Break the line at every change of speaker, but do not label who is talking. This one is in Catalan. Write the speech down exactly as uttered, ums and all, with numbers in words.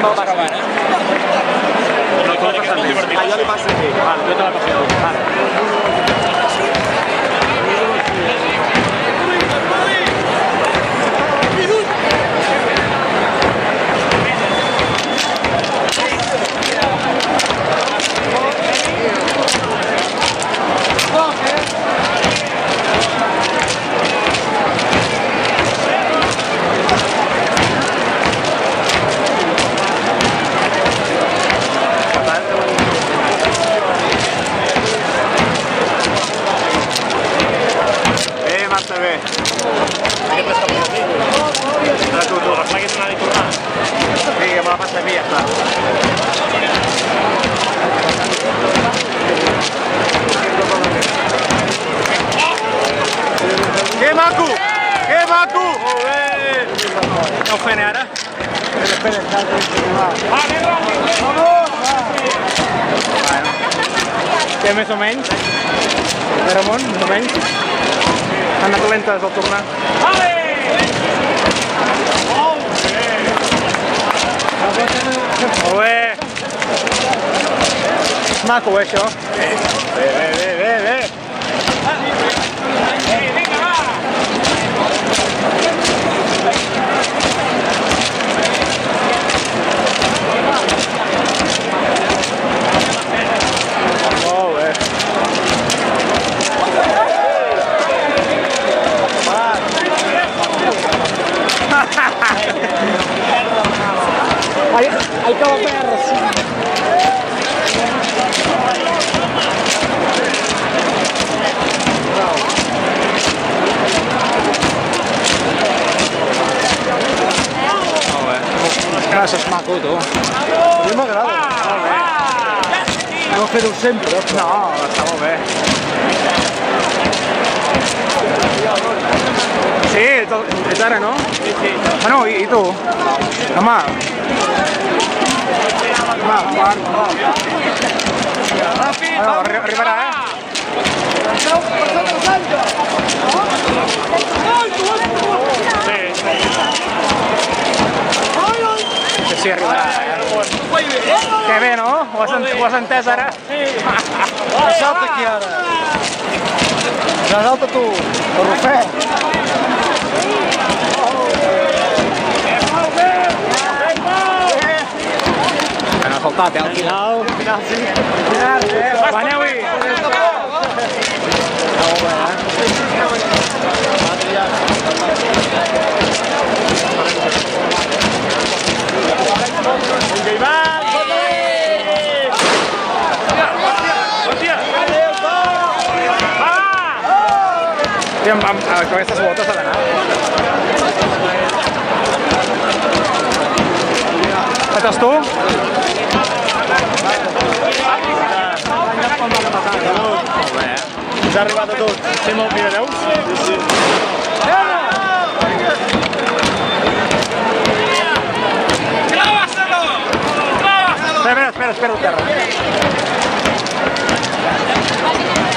me'l passi. No, tu el passes més. Ah, jo li passo aquí. Vale, jo te la passo aquí. Vale. Marta, bé. Aquest està per aquí. Ara tu, tu, refleguis anar i tornar. Sí, me la passa a mi, ja està. Que maco! Que maco! Molt bé! No ho fem ara? Espera, espera, espera. Va, anem ràpid! Vamos! Bueno. Què, més o menys? Ramon, més o menys? Han anat lentes al tornar. Vale! Molt bé! Maco, eh, això? Bé, bé, bé, bé, bé! Vinga, va! Molt bé! Hay, hay cavaperros. Gràcies, maco, tu. A mi m'agrada. Molt bé. No fer-ho sempre. No, està molt bé. Sí, és ara, no? Sí, sí. Bueno, i tu? Home. Home, part. Bueno, arribarà, eh? Sí. Sí, sí, arribarà, eh? Que bé, no? Ho has entès ara? Sí. Salta aquí ara. Salta tu, el Rufet. Han faltat, eh, al final. Al final, sí. Al final, eh? Guanyeu-hi! Molt bé, eh? Vinga, Ivan! I amb, amb, amb aquestes botes ha d'anar. Etes tu? Molt bé, eh? Ens ha arribat a tot. Estem al Pirineus? Sí, sí. Espera, espera, espera el terra.